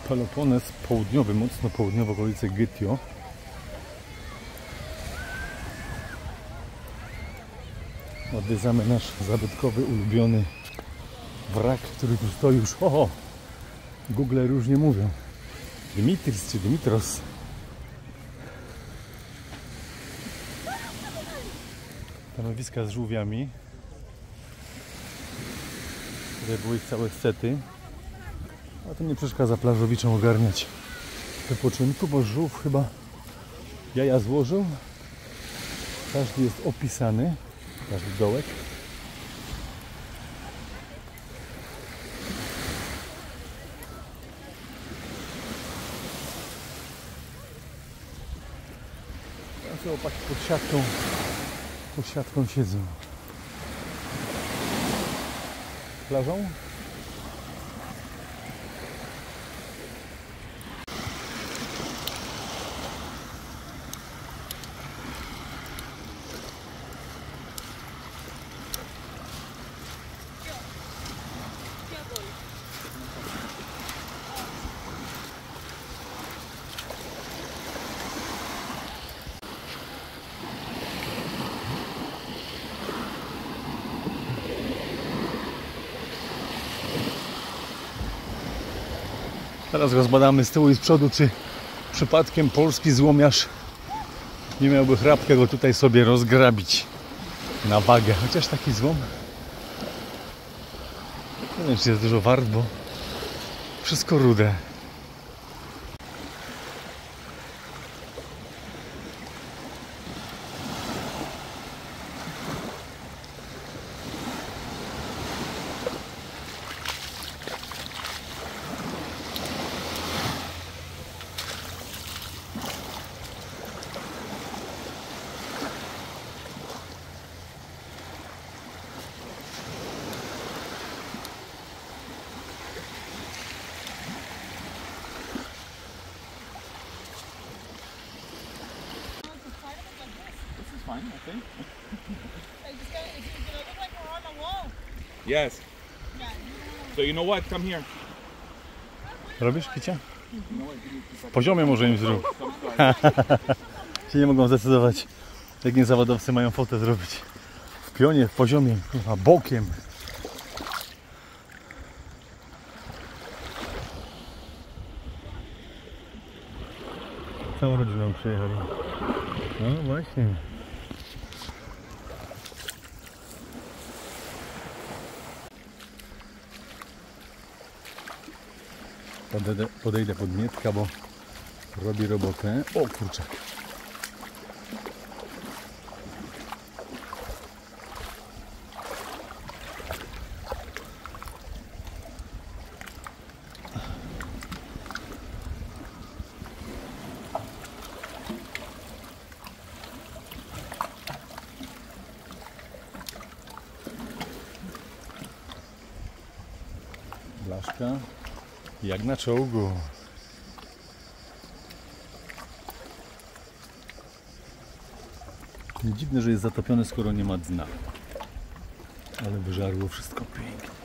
Pelopones południowy, mocno południowo, okolice Gytio. Odwiedzamy nasz zabytkowy, ulubiony wrak, który tu stoi już, Google różnie mówią. Dimitris czy Dimitros. Stanowiska z żółwiami. Tutaj były ich całe sety. A to nie przeszkadza plażowiczom ogarniać wypoczynku, bo żółw chyba jaja złożył. Każdy jest opisany, każdy dołek. Teraz chłopaki pod siatką siedzą. Plażą? Teraz rozbadamy z tyłu i z przodu, czy przypadkiem polski złomiarz nie miałby chrapkę go tutaj sobie rozgrabić na wagę. Chociaż taki złom, nie wiem, czy jest dużo wart, bo wszystko rude. Fine, I think. Yes. So you know what? Come here. Robisz kicia? W poziomie może im zrób. Się nie mogą zdecydować, jak nie zawodowcy mają fotę zrobić. W pionie, w poziomie, bokiem. Całą rodziną przyjechali. No właśnie. Podejdę pod Mietka, bo robi robotę. O kurczę. Blaszka. Jak na czołgu. Dziwne, że jest zatopione, skoro nie ma dna. Ale wyżarło wszystko pięknie.